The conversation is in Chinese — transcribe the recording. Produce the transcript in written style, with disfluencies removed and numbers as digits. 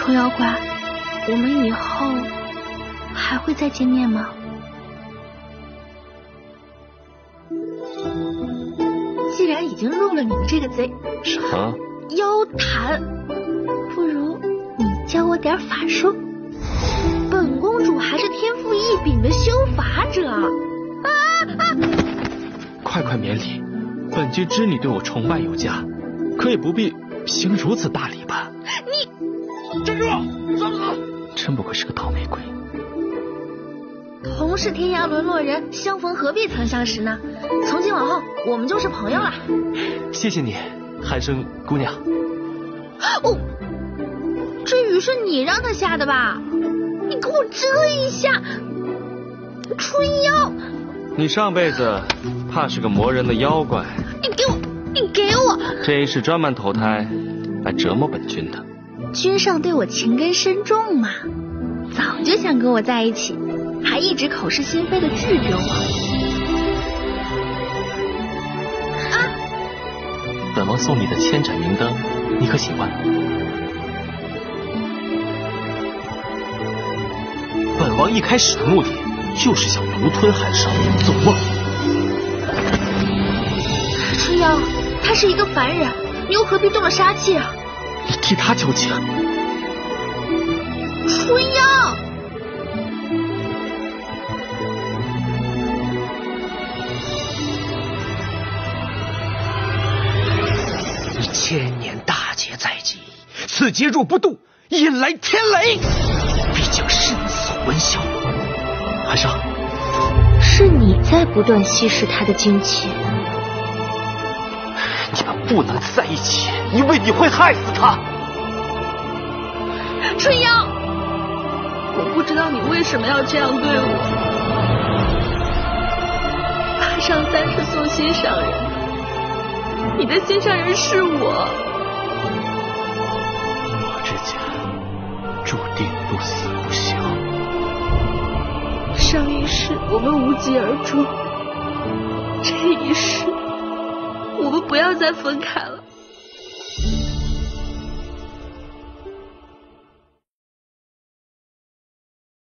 臭妖怪，我们以后还会再见面吗？既然已经入了你们这个贼， 什么妖坛，不如你教我点法术。本公主还是天赋异禀的修法者。 快免礼，本君知你对我崇拜有加，可也不必行如此大礼吧。 你站住！走！ 真不愧是个倒霉鬼。 同是天涯沦落人，相逢何必曾相识呢？从今往后，我们就是朋友了。 谢谢你，寒生姑娘。 哦，这雨是你让他下的吧？你给我遮一下，春妖！ 你上辈子怕是个磨人的妖怪。 你给我！ 这是专门投胎来折磨本君的。 君上对我情根深重嘛，早就想跟我在一起，还一直口是心非的拒绝我。 本王送你的千盏明灯，你可喜欢？本王一开始的目的就是想独吞寒生，走吗？ 春妖，他是一个凡人，你又何必动了杀气啊？ 你替他求情。 春妖， 千年大劫在即，此劫若不渡，引来天雷，必将身死魂消。 寒生， 是你在不断稀释他的精气。 你们不能在一起，因为你会害死他。 春妖，我不知道你为什么要这样对我。爬上30送心上人，你的心上人是我。 我之间注定不死不休。 上一世我们无疾而终，这一世我们不要再分开了。